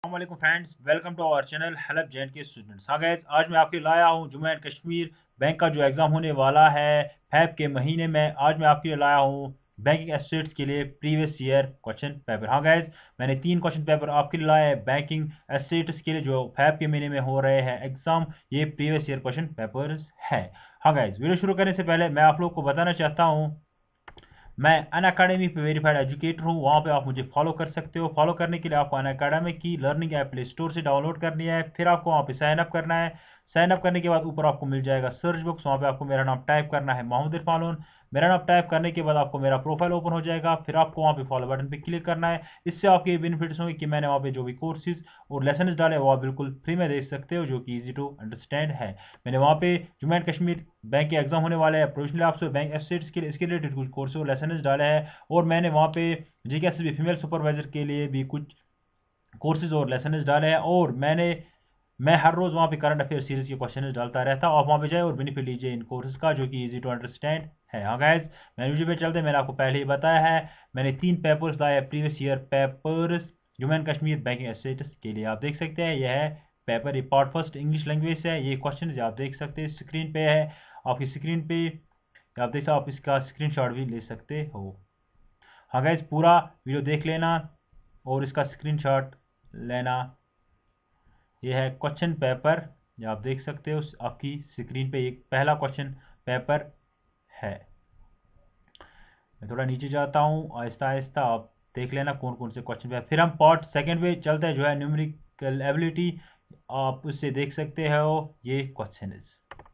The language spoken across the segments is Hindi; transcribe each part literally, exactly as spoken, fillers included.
वालेकुम friends, welcome to our channel help J and K students. हाँ गाइस, आज मैं आपके लिए लाया हूँ जम्मू एंड कश्मीर बैंक का जो एग्जाम होने वाला है फेब के महीने में। आज मैं आपके लिए लाया हूँ बैंकिंग एस्टेट्स के लिए प्रीवियस ईयर क्वेश्चन पेपर। हाँ गाइस, मैंने तीन क्वेश्चन पेपर आपके लिए लाए हैं बैंकिंग एस्टेट्स के लिए जो फेब के महीने में हो रहे हैं एग्जाम। ये प्रीवियस ईयर क्वेश्चन पेपर्स है। हाँ गाइस, वीडियो शुरू करने से पहले मैं आप लोग को बताना चाहता हूँ, मैं अन अकेडमी पे वेरीफाइड एजुकेटर हूँ। वहाँ पे आप मुझे फॉलो कर सकते हो। फॉलो करने के लिए आपको अन अकेडमी की लर्निंग ऐप प्ले स्टोर से डाउनलोड करनी है। फिर आपको वहाँ पे साइन अप करना है। साइन अप करने के बाद ऊपर आपको मिल जाएगा सर्च बॉक्स, वहाँ पे आपको मेरा नाम टाइप करना है, मोहम्मद इरफान लोन। मेरा नाम टाइप करने के बाद आपको मेरा प्रोफाइल ओपन हो जाएगा। फिर आपको वहाँ पे फॉलो बटन पे क्लिक करना है। इससे आपके बेनिफिट्स होंगे कि मैंने वहाँ पे जो भी कोर्सेज और लेसन डाले वो आप बिल्कुल फ्री में देख सकते हो, जो कि इजी टू अंडरस्टैंड है। मैंने वहाँ पे जम्मू एंड कश्मीर बैंक के एग्जाम होने वाले हैं, प्रोविजनल ऑफिसर बैंक एस्टेट्स के लिए इसके रिलेटेड कुछ कोर्स और लेसन डाले हैं। और मैंने वहाँ पे जी के भी फीमेल सुपरवाइजर के लिए भी कुछ कोर्सेज और लेसन डाले हैं। और मैंने मैं हर रोज़ वहाँ पे करंट अफेयर सीरीज के क्वेश्चन डालता रहता हूँ। आप वहाँ पे जाए और बेनिफिट लीजिए इन कोर्सेज का, जो कि इजी टू अंडरस्टैंड है। हाँ गाइज, मैंने वीडियो पे चलते मैंने आपको पहले ही बताया है, मैंने तीन पेपर्स लाए previous year papers Jammu and Kashmir banking status के लिए। आप देख सकते हैं यह है पेपर, ये पार्ट फर्स्ट इंग्लिश लैंग्वेज है। ये क्वेश्चन आप देख सकते हैं स्क्रीन पे है, आपकी स्क्रीन पे आप देख सकते, आप इसका स्क्रीनशॉट भी ले सकते हो। हाँ गाइज, पूरा वीडियो देख लेना और इसका स्क्रीनशॉट लेना। यह है क्वेश्चन पेपर, जो आप देख सकते हो आपकी स्क्रीन पे एक पहला क्वेश्चन पेपर है। मैं थोड़ा नीचे जाता हूँ, आहिस्ता आहिस्ता आप देख लेना कौन कौन से क्वेश्चन पेपर। फिर हम पार्ट सेकंड पे चलते हैं, जो है न्यूमेरिकल एबिलिटी। आप उससे देख सकते हो ये क्वेश्चन है,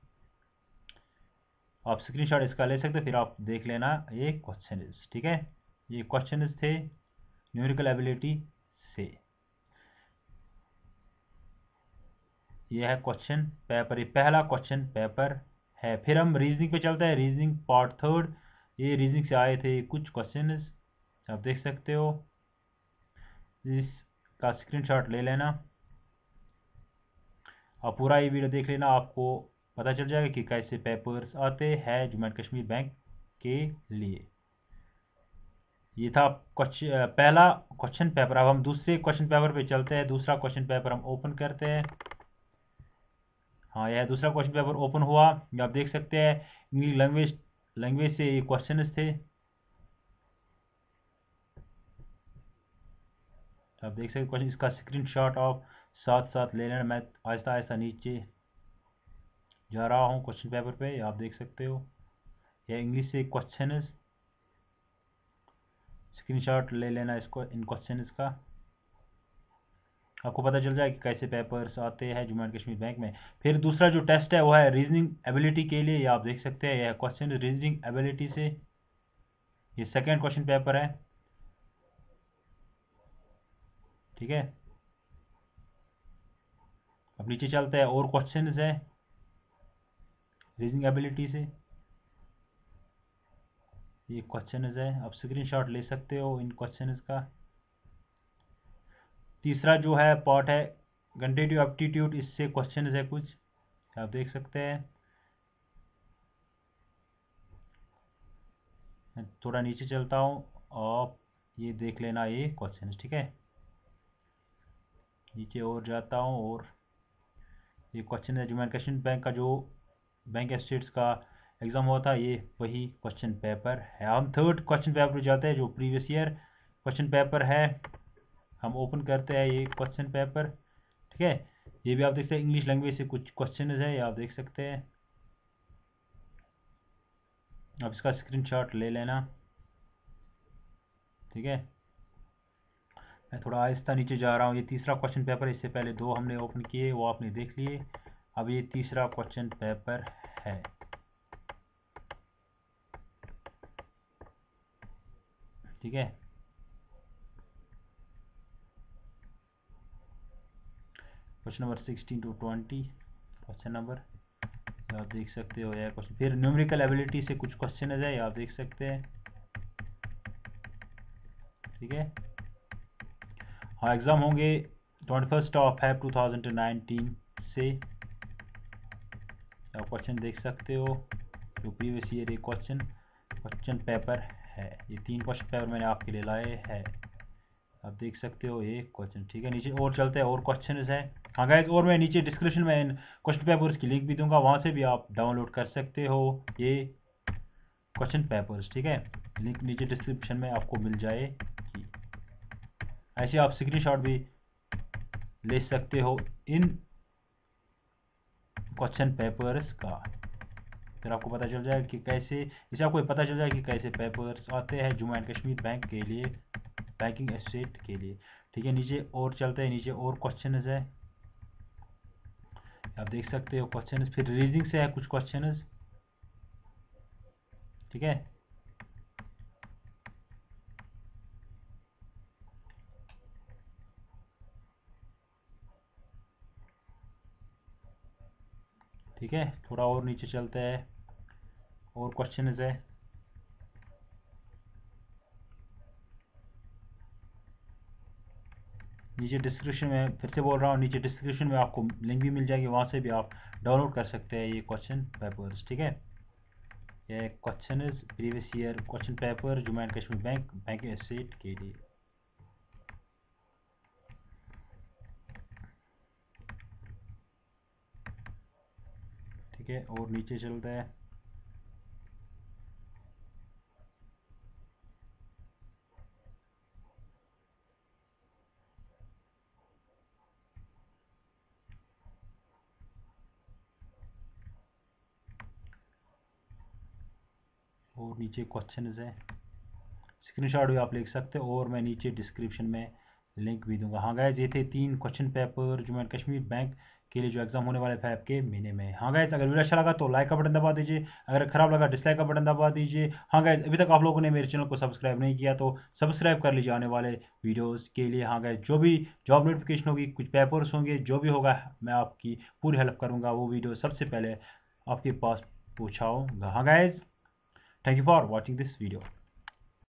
आप स्क्रीनशॉट इसका ले सकते हो, फिर आप देख लेना ये क्वेश्चन है। ठीक है, ये क्वेश्चन थे न्यूमेरिकल एबिलिटी से। ये है क्वेश्चन पेपर, ये पहला क्वेश्चन पेपर है। फिर हम रीजनिंग पे चलते हैं, रीजनिंग पार्ट थर्ड। ये रीजनिंग से आए थे कुछ क्वेश्चन, आप देख सकते हो, इसका स्क्रीनशॉट ले लेना। आप पूरा ये वीडियो देख लेना, आपको पता चल जाएगा कि कैसे पेपर्स आते हैं जम्मू एंड कश्मीर बैंक के लिए। ये था क्वेश्चन पहला क्वेश्चन पेपर। अब हम दूसरे क्वेश्चन पेपर पे चलते हैं। दूसरा क्वेश्चन पेपर हम ओपन करते हैं। हाँ, यह दूसरा क्वेश्चन पेपर ओपन हुआ, ये आप देख सकते हैं इंग्लिश लैंग्वेज लैंग्वेज से ये क्वेश्चन थे। आप देख सकते क्वेश्चन, इसका स्क्रीनशॉट आप साथ साथ ले लेना। मैं आहिस्ता आहिस्ता नीचे जा रहा हूँ क्वेश्चन पेपर पे, आप देख सकते हो यह इंग्लिश से क्वेश्चन है। स्क्रीनशॉट ले लेना इसको, इन क्वेश्चन का आपको पता चल जाए कि कैसे पेपर्स आते हैं जम्मू एंड कश्मीर बैंक में। फिर दूसरा जो टेस्ट है वो है रीजनिंग एबिलिटी के लिए। ये आप देख सकते हैं यह क्वेश्चन रीजनिंग एबिलिटी से, ये सेकेंड क्वेश्चन पेपर है। ठीक है, अब नीचे चलते हैं और क्वेश्चन है रीजनिंग एबिलिटी से। ये क्वेश्चन है, आप स्क्रीनशॉट ले सकते हो इन क्वेश्चन का। तीसरा जो है पार्ट है क्वांटिटेटिव एप्टीट्यूड, इससे क्वेश्चन है कुछ, आप देख सकते हैं। मैं थोड़ा नीचे चलता हूँ, आप ये देख लेना ये क्वेश्चन। ठीक है, नीचे और जाता हूँ और ये क्वेश्चन है जम्मू एंड कश्मीर बैंक का जो बैंक स्टेट्स का एग्जाम हुआ था, ये वही क्वेश्चन पेपर है। हम थर्ड क्वेश्चन पेपर पे जाते हैं जो प्रीवियस ईयर क्वेश्चन पेपर है। हम ओपन करते हैं ये क्वेश्चन पेपर। ठीक है, ये भी आप देख सकते हैं इंग्लिश लैंग्वेज से कुछ क्वेश्चन है, ये आप देख सकते हैं। आप इसका स्क्रीनशॉट ले लेना। ठीक है, मैं थोड़ा आहिस्ता नीचे जा रहा हूँ। ये तीसरा क्वेश्चन पेपर, इससे पहले दो हमने ओपन किए वो आपने देख लिए। अब ये तीसरा क्वेश्चन पेपर है। ठीक है, question number sixteen to twenty question number, आप देख सकते हो यह क्वेश्चन। फिर न्यूमेरिकल एबिलिटी से कुछ क्वेश्चन है, आप देख सकते हैं। ठीक है, हाँ एग्ज़ाम होंगे ट्वेंटी फर्स्ट ऑफ है टू थाउजेंड नाइनटीन से। आप क्वेश्चन देख सकते हो जो प्रीवियस ईयर एक क्वेश्चन क्वेश्चन पेपर है। ये तीन क्वेश्चन पेपर मैंने आपके लिए लाए हैं, आप देख सकते हो ये क्वेश्चन, ठीक है। नीचे और चलते हैं, और क्वेश्चन है। हाँ गाइज, और मैं नीचे डिस्क्रिप्शन में इन क्वेश्चन पेपर्स की लिंक भी दूंगा, वहाँ से भी आप डाउनलोड कर सकते हो ये क्वेश्चन पेपर्स, ठीक है। लिंक नीचे डिस्क्रिप्शन में आपको मिल जाएगी। ऐसे आप स्क्रीनशॉट भी ले सकते हो इन क्वेश्चन पेपर्स का, फिर आपको पता चल जाएगा कि कैसे, इसे आपको पता चल जाएगा कि कैसे पेपर्स आते हैं जम्मू एंड कश्मीर बैंक के लिए, बैंकिंग एस्टेट के लिए, ठीक है। नीचे और चलते हैं, नीचे और क्वेश्चन है, आप देख सकते हो क्वेश्चन। फिर रीजनिंग से है कुछ क्वेश्चन, ठीक है। ठीक है, थोड़ा और नीचे चलते हैं, और क्वेश्चन है। नीचे डिस्क्रिप्शन में, फिर से बोल रहा हूँ, नीचे डिस्क्रिप्शन में आपको लिंक भी मिल जाएगी, वहाँ से भी आप डाउनलोड कर सकते हैं ये क्वेश्चन पेपर्स, ठीक है। ये question is previous year question paper Jammu and Kashmir bank banking estate के लिए, ठीक है। और नीचे चलता है, और नीचे क्वेश्चन है, स्क्रीनशॉट भी आप लिख सकते हो, और मैं नीचे डिस्क्रिप्शन में लिंक भी दूंगा। हाँ गाइज, ये थे तीन question paper Jammu and Kashmir bank के लिए जो एग्जाम होने वाले थे आपके महीने में। हाँ गाइज, अगर वीडियो अच्छा लगा तो लाइक का बटन दबा दीजिए, अगर खराब लगा डिसलाइक का बटन दबा दीजिए। हाँ गाइज, अभी तक आप लोगों ने मेरे चैनल को सब्सक्राइब नहीं किया तो सब्सक्राइब कर लीजिए आने वाले वीडियोज़ के लिए। हाँ गाइज, जो भी जॉब नोटिफिकेशन होगी, कुछ पेपर्स होंगे, जो भी होगा मैं आपकी पूरी हेल्प करूँगा, वो वीडियो सबसे पहले आपके पास पहुँचाऊँगा। हाँ guys, thank you for watching this video.